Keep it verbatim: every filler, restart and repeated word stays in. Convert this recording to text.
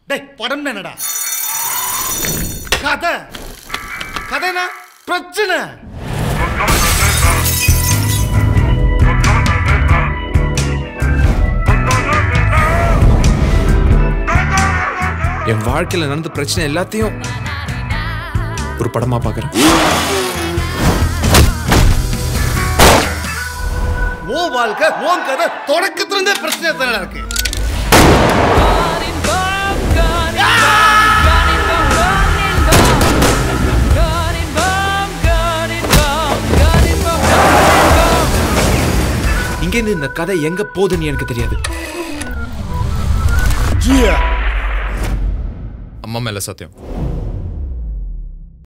டேய் படம் என்னடா? கதை கதைனா பிரச்சனை. என் வாழ்க்கையில நடந்த பிரச்சனை எல்லாத்தையும் ஒரு படமா பாக்குறேன். ஓ வாழ்க்கை ஓன் கதை தொடக்கத்துல இருந்தே பிரச்சனை தானே இருக்கு. இங்க இருந்து இந்த கதை எங்க போகுதுன்னு எனக்கு தெரியாது. அம்மா மேல சத்தியம்.